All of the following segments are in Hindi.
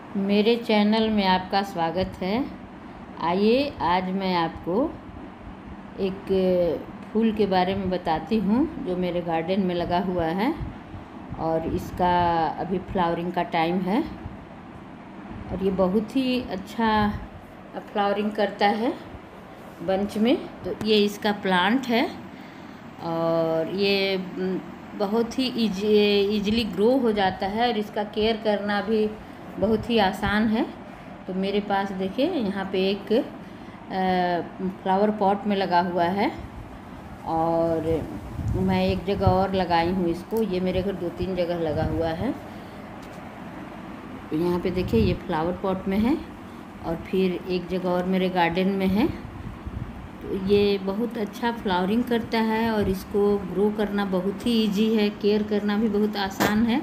मेरे चैनल में आपका स्वागत है। आइए आज मैं आपको एक फूल के बारे में बताती हूँ जो मेरे गार्डन में लगा हुआ है और इसका अभी फ्लावरिंग का टाइम है और ये बहुत ही अच्छा फ्लावरिंग करता है बंच में। तो ये इसका प्लांट है और ये बहुत ही ईजिली ग्रो हो जाता है और इसका केयर करना भी बहुत ही आसान है। तो मेरे पास देखिए यहाँ पे एक फ्लावर पॉट में लगा हुआ है और मैं एक जगह और लगाई हूँ इसको। ये मेरे घर 2-3 जगह लगा हुआ है। यहाँ पे देखिए ये फ्लावर पॉट में है और फिर एक जगह और मेरे गार्डन में है। तो ये बहुत अच्छा फ्लावरिंग करता है और इसको ग्रो करना बहुत ही इजी है, केयर करना भी बहुत आसान है।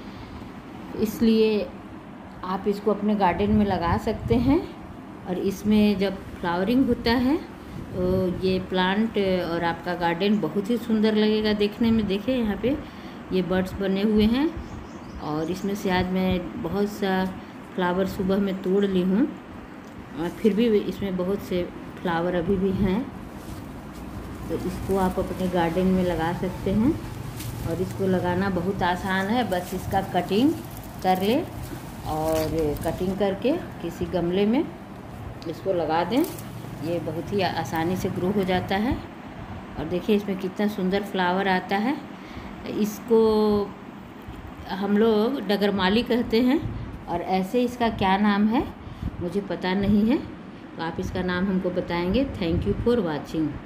इसलिए आप इसको अपने गार्डन में लगा सकते हैं और इसमें जब फ्लावरिंग होता है तो ये प्लांट और आपका गार्डन बहुत ही सुंदर लगेगा देखने में। देखिए यहाँ पे ये बर्ड्स बने हुए हैं और इसमें से आज मैं बहुत सा फ्लावर सुबह में तोड़ ली हूँ और फिर भी इसमें बहुत से फ्लावर अभी भी हैं। तो इसको आप अपने गार्डन में लगा सकते हैं और इसको लगाना बहुत आसान है। बस इसका कटिंग कर ले और कटिंग करके किसी गमले में इसको लगा दें। ये बहुत ही आसानी से ग्रो हो जाता है और देखिए इसमें कितना सुंदर फ्लावर आता है। इसको हम लोग डगरमाली कहते हैं और ऐसे इसका क्या नाम है मुझे पता नहीं है, तो आप इसका नाम हमको बताएंगे। Thank you for watching.